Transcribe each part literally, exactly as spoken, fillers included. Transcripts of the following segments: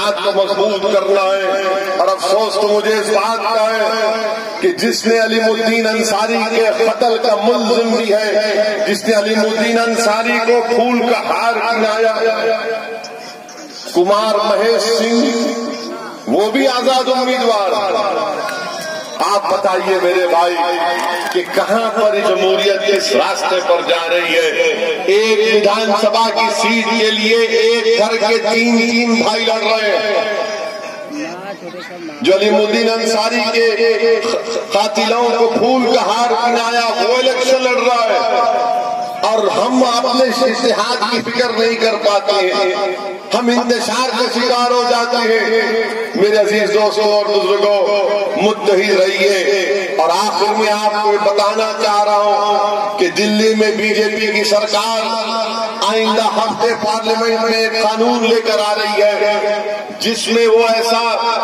اتحاد کو مضبوط کرنا ہے، اور افسوس تو مجھے اس بات کا ہے کہ جس نے علیم الدین انصاری کے قتل کا ملزم بھی ہے، جس نے علیم الدین انصاری کو پھول کا ہار پہنایا، کمار مہیش سنگھ، وہ بھی آزاد امیدوار۔ آپ بتائیے میرے بھائی کہ کہاں پر جمہوریت کس راستے پر جا رہی ہے؟ ایک ودھان سبھا کی سیٹ کے لیے ایک گھر کے تین تین بھائی لڑ رہے ہیں۔ جو علیم الدین انصاری کے قاتلوں کو پھول کا ہار پہنایا وہ الیکشن لڑ رہا ہے، اور ہم اپنے اتحاد کی فکر نہیں کر پاتے ہیں، ہم انتشار کے شکار ہو جاتے ہیں۔ میرے عزیز دوستوں اور بزرگوں، متحد رہیے۔ اور آخر میں آپ کو بتانا چاہ رہا ہوں کہ دلی میں بی جے پی کی سرکار آئندہ ہفتے پارلیمنٹ میں ایک قانون لے کر آ رہی ہے جس میں وہ ایسا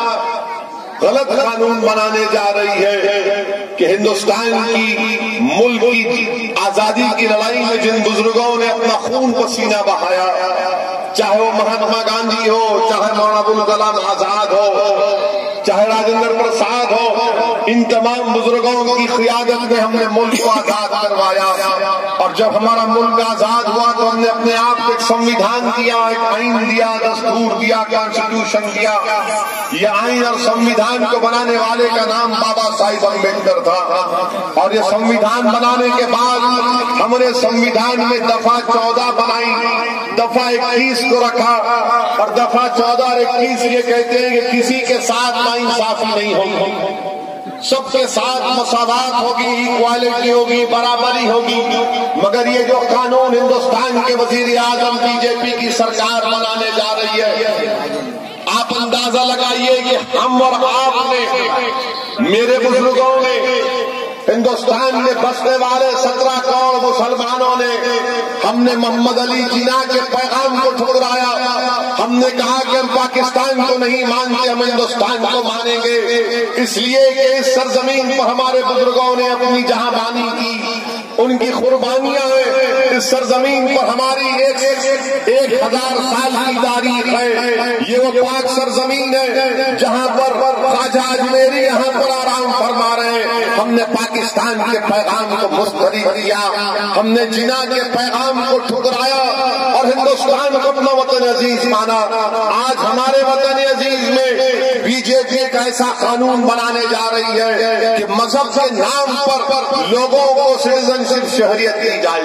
غلط قانون بنانے جا رہی ہے کہ ہندوستان کی ملک کی آزادی کی لڑائی میں جن بزرگوں نے اپنا خون پسینہ بہایا، چاہے وہ مہاتما گاندھی ہو، چاہے مولانا ابوالکلام آزاد ہو، چاہے راجندر پرساد ہو، ان تمام بزرگوں کی قیادت میں ہم نے ملک کو آزاد کروایا، اور جب ہمارا ملک آزاد ہوا تو ہم نے اپنے آپ کو ایک سمویدھان دیا، ایک آئین دیا، دستور دیا، کانسٹیٹیوشن دیا۔ یہ آئین اور سمویدھان کو بنانے والے کا نام بابا صاحب امبیڈکر تھا، اور یہ سمویدھان بنانے کے بعد ہم نے سمویدھان میں دفعہ چودہ بنائی، دفعہ اکیس کو رکھا، اور دفعہ چودہ اور اکیس یہ کہتے ہیں کہ کسی کے ساتھ ناانصافی نہیں ہوگی، سب کے ساتھ مساوات ہوگی، ایکوالٹی ہوگی، برابری ہوگی۔ مگر یہ جو قانون ہندوستان کے وزیر اعظم بی جے پی کی سرکار بنانے جا رہی ہے، آپ اندازہ لگائیے کہ ہم اور آپ نے، میرے بزرگوں نے، ہندوستان میں بسنے والے سترہ کروڑ مسلمانوں نے، ہم نے محمد علی جناح کے پیغام کو ٹھکرایا، ہم نے کہا کہ ہم پاکستان کو نہیں مانتے، ہم ہندوستان کو مانیں گے، اس لیے کہ اس سرزمین پر ہمارے بزرگوں نے اپنی جہاں بانی کی، ان کی قربانیاں ہیں۔ اس سرزمین پر ہماری ایک ایک ہزار سال کی تاریخ ہے، یہ وہ پاک سرزمین ہے جہاں پر خواجہ اجمیری یہاں پر آرام فرما رہے ہیں۔ ہم نے پاکستان کے پیغام کو مسترد کیا، ہم نے جناح کے پیغام کو ٹھکرایا اور ہندوستان کو اپنا وطن عزیز مانا۔ آج ہمارے وطن عزیز میں بی جے پی ایک ایسا قانون بنانے جا رہی ہے کہ مذہب کے نام پر لوگوں کو سٹیزن شپ شہریت دی جائے۔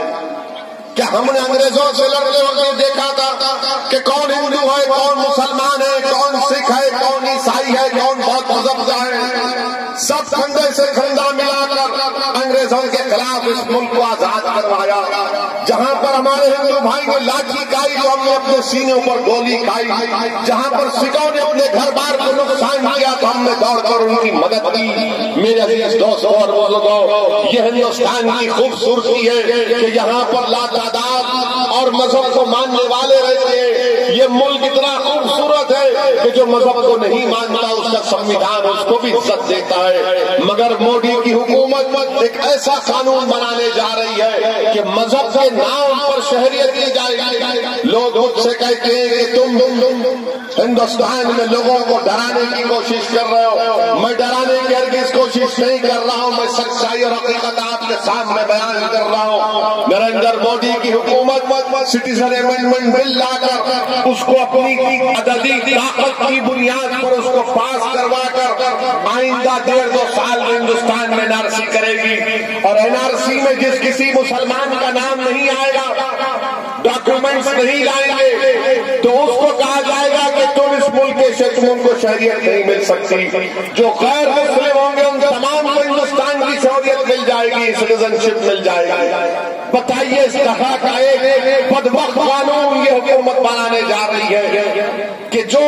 کیا ہم نے انگریزوں سے لڑتے وقت دیکھا تھا کہ کون ہندو ہے، کون مسلمان ہے، کون سکھ ہے، کون عیسائی ہے، کون بہت مذہب کا ہے؟ سب کھنڈے سے کھنڈا ملا کر انگریزوں کے خلاف اس ملک کو آزاد کروایا۔ جہاں پر ہمارے ہندو بھائی نے لاٹھی کھائی تو ہم نے اپنے سینے پر گولی کھائی، جہاں پر سکھوں نے اپنے گھر بار کو نقصان کیا تو ہم نے دوڑ کر ان کی مدد کی۔ میرے عزیز دوستوں اور بزرگوں، یہ ہندوستان کی خوبصورتی ہے کہ یہاں پر لا تعداد اور مذہب کو ماننے والے رہتے ہیں۔ یہ ملک اتنا خوبصورت ہے کہ جو مذہب کو نہیں مانتا اس کا سمویدھان اس کو بھی عزت دیتا ہے۔ مگر مودی کی حکومت ایک ایسا قانون بنانے جا رہی ہے کہ مذہب کے نام پر شہریت دی جائے گی۔ لوگ مجھ سے کہتے ہیں کہ تم ہندوستان میں لوگوں کو ڈرانے کی کوشش کر رہے ہو۔ میں ڈرانے کی ہرگز کوشش نہیں کر رہا ہوں، میں سچائی اور حقیقت آپ کے سامنے بیان کر رہا ہوں۔ نریندر مودی کی حکومت سٹیزن امینڈمنٹ بل لا کر اس کو اپنی عددی طاقت کی بنیاد پر اس کو پاس کروا کر آئندہ ڈیڑھ دو سال میں ہندوستان میں این آر سی کرے گی، اور این آر سی میں جس کسی مسلمان کا نام نہیں آئے گا، ڈاکومنٹس نہیں لائیں گے، تو اس کو کہا جائے گا کہ تم اس ملک کے تم ان کو شہریت نہیں مل سکتی۔ جو غیر مسلم ہوں گے ان تمام کو ہندوستان کی شہریت مل جائے گی، سٹیزن شپ مل جائے گی۔ بتائیے اس طرح کا ایک بدبخت قانون یہ حکومت بنانے جا رہی ہے کہ جو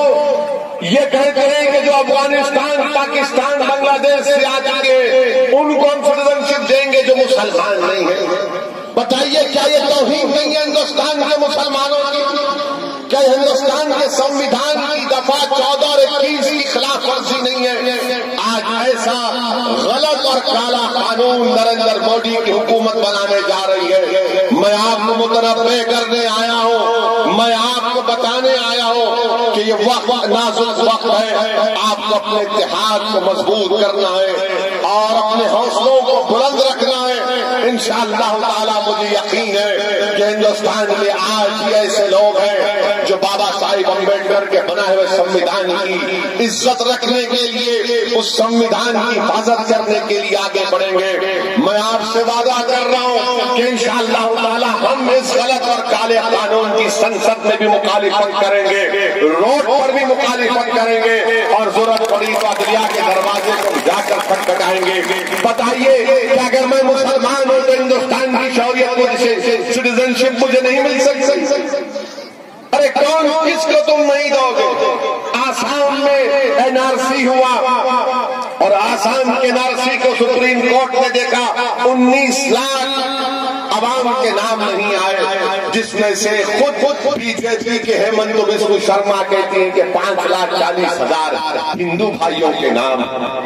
یہ کہتے ہیں کہ جو افغانستان، پاکستان، بنگلہ دیش سے آ چکے ان کو ہم سٹیزن شپ دیں گے جو مسلمان نہیں ہیں۔ بتائیے کیا یہ توہین نہیں ہے ہندوستان کے مسلمانوں کی؟ کیا ہندوستان کے سمویدھان کی دفعہ چودہ اور اکیس کی خلاف ورزی نہیں ہے؟ آج ایسا غلط اور کالا قانون نریندر مودی کی حکومت بنانے جا رہی ہے۔ میں آپ کو متنبہ کرنے آیا ہوں، میں آپ کو بتانے آیا ہوں کہ کہ یہ وقت نازک وقت ہے، آپ کو اپنے اتحاد کو مضبوط کرنا ہے اور اپنے حوصلوں کو بلند رکھنا ہے۔ انشاءاللہ تعالی مجھے یقین ہے کہ ہندوستان میں آج بھی ایسے لوگ ہیں جو بابا صاحب امبیڈکر کے بنائے ہوئے سمویدھان کی عزت رکھنے کے لیے، اس سمویدھان کی حفاظت کرنے کے لیے آگے بڑھیں گے۔ میں آپ سے وعدہ کر رہا ہوں کہ انشاءاللہ تعالی ہم اس غلط اور کالے قانون کی سنسد میں بھی مخالفت کریں گے، روڈ پر بھی مخالفت کریں گے، اور ضرورت پڑی تو عدلیہ کے دروازے کو جا کر کھٹکھٹائیں گے۔ بتائیے کہ اگر میں مسلمان ہوں تو ہندوستان کی شہریت مجھے سٹیزن شپ مجھے نہیں مل سکتی؟ ارے کون کس کو تم نہیں دو گے؟ آسام میں این آر سی ہوا اور آسام کے این آر سی کو سپریم کورٹ نے دیکھا، انیس لاکھ عوام کے نام نہیں آئے، جس میں سے خود خود بی جے پی کے ہیمنت بسوا شرما کہتی ہیں کہ پانچ لاکھ چالیس ہزار ہندو بھائیوں کے نام۔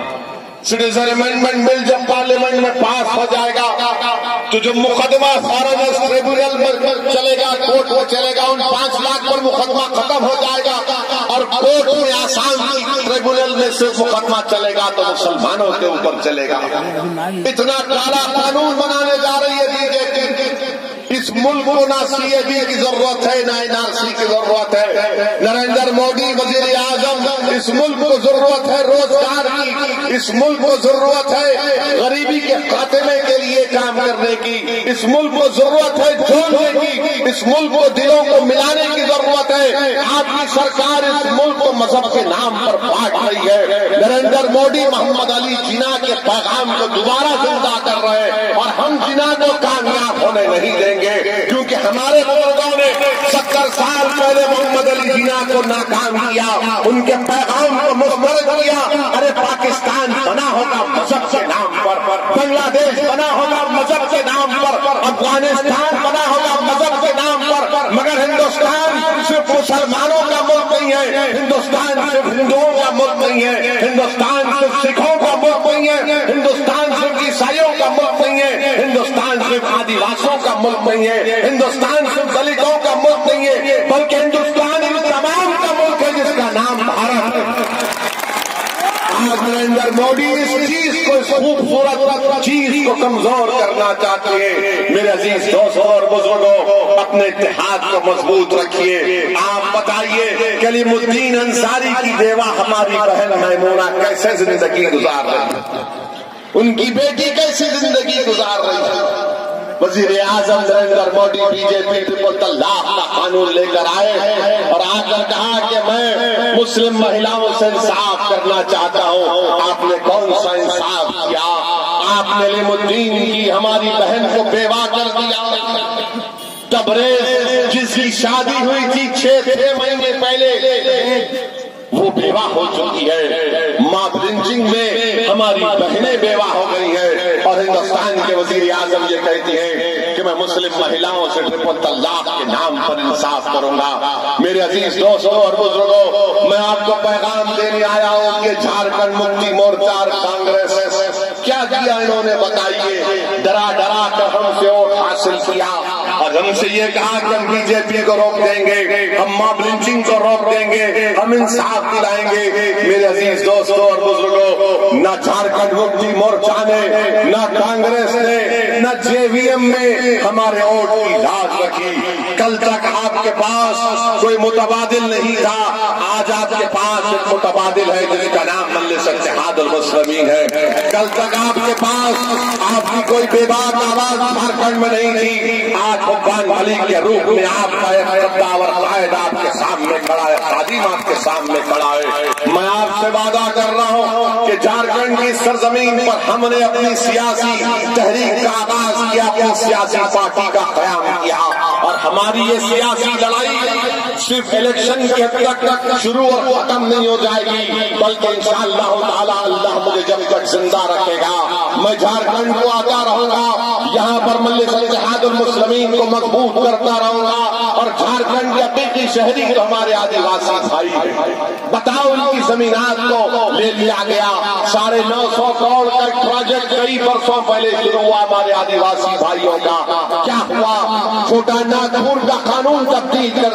سٹیزن امینڈمنٹ بل جب پارلیمنٹ میں پاس ہو جائے گا تو جو مقدمہ فارنرز ٹریبونل میں چلے گا، کورٹ میں چلے گا، ان پانچ لاکھ پر مقدمہ ختم ہو جائے گا، اور کورٹ میں آسام کی ٹریبونل میں صرف مقدمہ چلے گا تو مسلمانوں کے اوپر چلے گا۔ اتنا کالا قانون بنانے جا رہی ہے بی جے پی۔ اس ملک کو نہ سی اے بی کی ضرورت ہے، نہ این آر سی کی ضرورت ہے۔ نریندر مودی وزیر اعظم، اس ملک کو ضرورت ہے روزگار کی، اس ملک کو ضرورت ہے غریبی کے خاتمے کے لیے کام کرنے کی، اس ملک کو ضرورت ہے جوڑنے کی، اس ملک کو دلوں کو ملانے کی ضرورت ہے۔ آپ کی سرکار اس ملک کو مذہب کے نام پر بانٹ رہی ہے۔ نریندر مودی محمد علی جناح کے پیغام کو دوبارہ زندہ کر رہے ہیں، اور ہم جناح کو کامیاب ہونے نہیں دیں گے، کیونکہ ہمارے بزرگوں نے ستر سال پہلے محمد علی جناح کو ناکام کیا، ان کے پیغام کو مسترد کیا۔ ارے پاکستان بنا ہوگا مذہب کے نام پر، بنگلہ دیش بنا ہوگا مذہب کے نام پر، افغانستان بنا ہوگا مذہب کے نام پر، مگر ہندوستان صرف مسلمانوں کا ملک نہیں ہے، ہندوستان صرف ہندوؤں کا ملک نہیں ہے، ہندوستان صرف سکھوں کا ملک نہیں ہے، ہندوستان صرف عیسائیوں کا ملک نہیں ہے، ہندوستان صرف آدی واسیوں کا ملک نہیں ہے، ہندوستان صرف دلتوں کا ملک نہیں ہے، بلکہ ہندوستان ان تمام کا ملک ہے جس کا نام بھارت ہے۔ آج نریندر مودی اس چیز کو، اس خوبصورت چیز کو کمزور کرنا چاہتے ہیں۔ میرے عزیز دوستوں اور بزرگوں، اپنے اتحاد کو مضبوط رکھیے۔ آپ بتائیے کلیم الدین انصاری کی بیوہ ہماری بہن میمونہ کیسے زندگی گزار رہی ہے، ان کی بیٹی کیسی زندگی گزار رہی ہے۔ وزیر اعظم Narendra Modi B J P triple طلاق کا قانون لے کر آئے اور آ کر کہا کہ میں مسلم مہیلاؤں سے انصاف کرنا چاہتا ہوں۔ آپ نے کون سا انصاف کیا؟ آپ نے کلیم الدین کی ہماری بہن کو بیوہ کر دیا۔ تبریز جس کی شادی ہوئی تھی چھ چھ مہینے پہلے، وہ بیوہ ہو چکی ہے۔ ماب لنچنگ میں ہماری بہنیں بیوہ ہو گئی ہیں، اور ہندوستان کے وزیر اعظم یہ کہتی ہیں کہ میں مسلم مہیلاؤں سے ٹرپل طلاق کے نام پر انصاف کروں گا۔ میرے عزیز دوستوں اور بزرگوں، میں آپ کو پیغام دینے آیا ہوں کہ جھارکھنڈ مکتی مورچہ اور کانگریس کیا کیا انہوں نے بتائیے۔ ڈرا ڈرا کر ہم سے ووٹ حاصل کیا، اور ہم سے یہ کہا کہ ہم بی جے پی کو روک دیں گے، ہم ماب لنچنگ کو روک دیں گے، ہم انصاف دلائیں گے۔ میرے عزیز دوستوں اور بزرگوں، نہ جھارکھنڈ مکتی مورچہ نے، نہ کانگریس نے، نہ جے وی ایم میں ہمارے ووٹ کی لاج رکھی۔ کل تک آپ کے پاس کوئی متبادل نہیں تھا، آج آپ کے پاس ایک متبادل ہے جس کا نام مجلس اتحاد المسلمین ہے۔ کل تک آپ کے پاس آپ کی کوئی بے بات آواز جھارکھنڈ میں نہیں تھی، آج حکام علی کے روپ میں آپ کا ایک قداور قائد آپ کے سامنے کھڑا ہے، خادم آپ کے سامنے کھڑا ہے۔ میں آپ سے وعدہ کر رہا ہوں کہ جھارکھنڈ کی سرزمین پر ہم نے اپنی سیاسی تحریک کا آغاز کیا، اپنی سیاسی پارٹی کا قیام کیا، اور ہماری یہ سیاسی لڑائی صرف الیکشن کے تک شروع اور ختم نہیں ہو جائے گی، بلکہ انشاءاللہ تعالی اللہ مجھے جب تک زندہ رکھے گا میں جھارکھنڈ کو آتا رہوں گا، یہاں پر مجلس اتحاد المسلمین کو مضبوط کرتا رہوں گا، اور جھارکھنڈ کے حقیقی شہری تو ہمارے آدیواسی بھائی ہیں۔ بتاؤ ان کی زمینات کو لے لیا گیا، ساڑھے نو سو کروڑ کا ایک پروجیکٹ کئی برسوں پہلے شروع ہوا ہمارے آدیواسی بھائیوں کا، کیا ہوا؟ چھوٹا ناگپور کا قانون تبدیل کر دیا گیا۔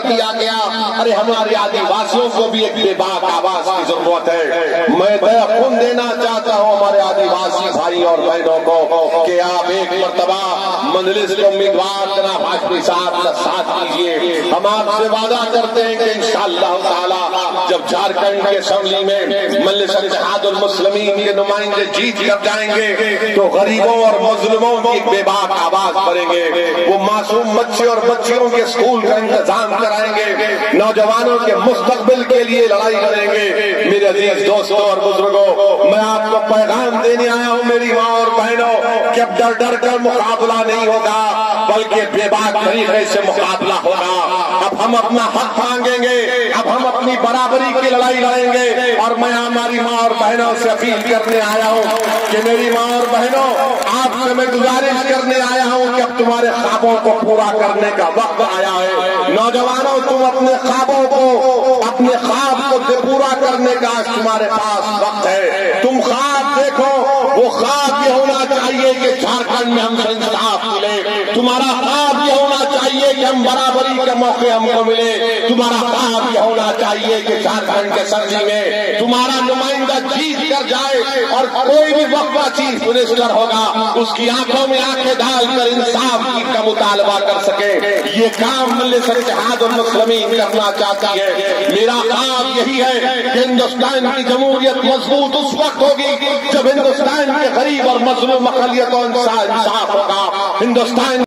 گیا ارے ہمارے آدیواسیوں کو بھی ایک بے باک آواز کی ضرورت ہے. میں خون دینا چاہتا ہوں ہمارے آدیواسی بھائی اور بہنوں کو کہ آپ ایک مرتبہ مجلس کے امیدوار جناب ہاشمی صاحب کا ساتھ دیجیے. ہم آپ سے وعدہ کرتے ہیں کہ انشاءاللہ تعالی جب جھارکھنڈ کے اسمبلی میں مجلس اتحاد المسلمین کے نمائندے جیت کر جائیں گے تو غریبوں اور مظلوموں کی بے باک آواز بڑھیں گے. وہ معصوم بچے اور بچیوں کے اسکول کا انتظام کرائیں گے, نوجوانوں کے مستقبل کے لیے لڑائی کریں گے. میرے عزیز دوستوں اور بزرگوں, میں آپ کو پیغام دینے آیا ہوں میری ماں اور بہنوں کہ اب ڈر ڈر کر مقابلہ نہیں ہوگا بلکہ بے باک طریقے سے مقابلہ ہوگا. اب ہم اپنا حق مانگیں گے, اب ہم اپنی برابری کی لڑائی لڑیں گے. اور میں ہماری ماں اور بہنوں سے اپیل کرنے آیا ہوں کہ میری ماں اور بہنوں, آپ سے میں گزارش کرنے آیا ہوں کہ اب تمہارے خوابوں کو پورا کرنے کا وقت آیا ہے. نوجوانوں, تم اپنے خوابوں کو, اپنے خواب کو پورا کرنے کا آج تمہارے پاس وقت ہے. تم خواب دیکھو, وہ خواب یہ ہونا چاہیے کہ جھارکھنڈ میں ہم سے انصاف ملے. تمہارا خواب یہ ہونا چاہیے کہ ہم برابری کا موقع ہم کو ملے. تمہارا خواب یہ ہونا چاہیے کہ جھارکھنڈ کے سرزی میں تمہارا نمائندہ جیت کر جائے اور کوئی بھی وقفہ چیف منسٹر ہوگا اس کی آنکھوں میں آنکھیں ڈال کر انصاف کا مطالبہ کر سکے. یہ کام مجلس اتحاد المسلمین کرنا چاہتی ہے. میرا خواب یہی ہے کہ ہندوستان کی جمہوریت مضبوط اس وقت ہوگی جب ہندوستان کے غریب اور مظلوم اقلیتوں کا انصاف ہوگا. ہندوستان